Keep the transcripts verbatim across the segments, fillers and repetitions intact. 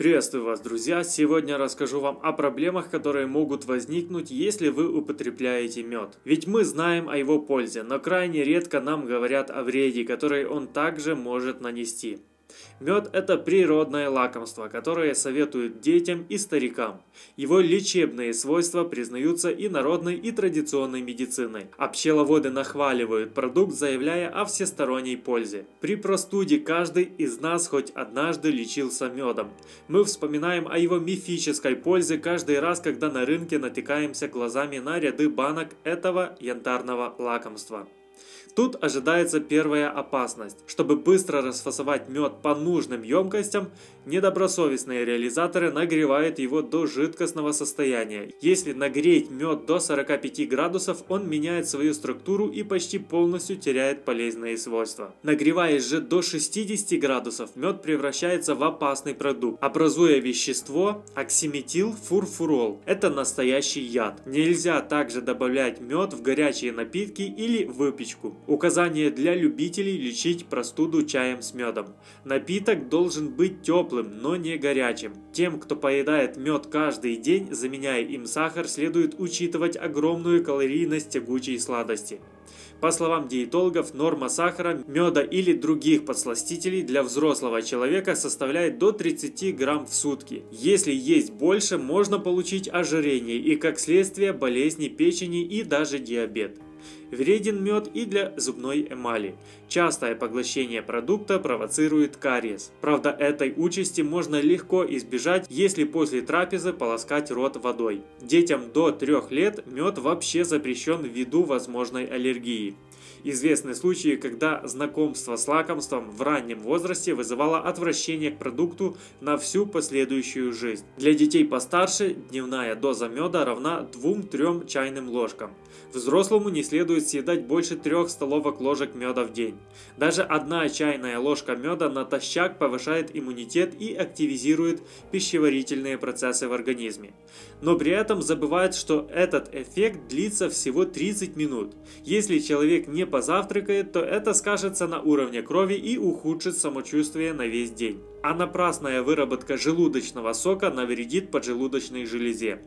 Приветствую вас, друзья! Сегодня расскажу вам о проблемах, которые могут возникнуть, если вы употребляете мед. Ведь мы знаем о его пользе, но крайне редко нам говорят о вреде, который он также может нанести. Мед – это природное лакомство, которое советуют детям и старикам. Его лечебные свойства признаются и народной, и традиционной медициной. А пчеловоды нахваливают продукт, заявляя о всесторонней пользе. При простуде каждый из нас хоть однажды лечился медом. Мы вспоминаем о его мифической пользе каждый раз, когда на рынке натыкаемся глазами на ряды банок этого янтарного лакомства. Тут ожидается первая опасность. Чтобы быстро расфасовать мед по нужным емкостям, недобросовестные реализаторы нагревают его до жидкостного состояния. Если нагреть мед до сорока пяти градусов, он меняет свою структуру и почти полностью теряет полезные свойства. Нагреваясь же до шестидесяти градусов, мед превращается в опасный продукт, образуя вещество оксиметилфурфурол. Это настоящий яд. Нельзя также добавлять мед в горячие напитки или выпечку. Указание для любителей лечить простуду чаем с медом. Напиток должен быть теплым, но не горячим. Тем, кто поедает мед каждый день, заменяя им сахар, следует учитывать огромную калорийность тягучей сладости. По словам диетологов, норма сахара, меда или других подсластителей для взрослого человека составляет до тридцати грамм в сутки. Если есть больше, можно получить ожирение и, как следствие, болезни печени и даже диабет. Вреден мед и для зубной эмали. Частое поглощение продукта провоцирует кариес. Правда, этой участи можно легко избежать, если после трапезы полоскать рот водой. Детям до трёх лет мед вообще запрещен ввиду возможной аллергии. Известны случаи, когда знакомство с лакомством в раннем возрасте вызывало отвращение к продукту на всю последующую жизнь. Для детей постарше дневная доза меда равна двум-трём чайным ложкам. Взрослому не следует съедать больше трех столовых ложек меда в день. Даже одна чайная ложка меда натощак повышает иммунитет и активизирует пищеварительные процессы в организме. Но при этом забывают, что этот эффект длится всего тридцать минут. Если человек не позавтракает, то это скажется на уровне крови и ухудшит самочувствие на весь день. А напрасная выработка желудочного сока навредит поджелудочной железе.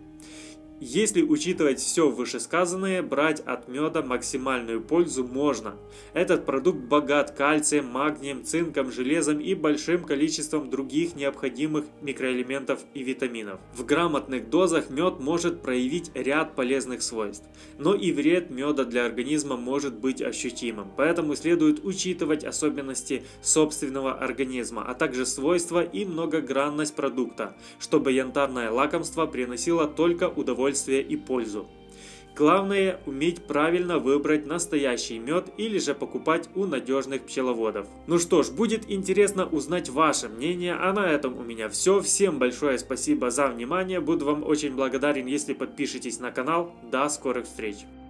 Если учитывать все вышесказанное, брать от меда максимальную пользу можно. Этот продукт богат кальцием, магнием, цинком, железом и большим количеством других необходимых микроэлементов и витаминов. В грамотных дозах мед может проявить ряд полезных свойств. Но и вред меда для организма может быть ощутимым. Поэтому следует учитывать особенности собственного организма, а также свойства и многогранность продукта, чтобы янтарное лакомство приносило только удовольствие и пользу. Главное – уметь правильно выбрать настоящий мед или же покупать у надежных пчеловодов. Ну что ж, будет интересно узнать ваше мнение, а на этом у меня все. Всем большое спасибо за внимание, буду вам очень благодарен, если подпишетесь на канал. До скорых встреч!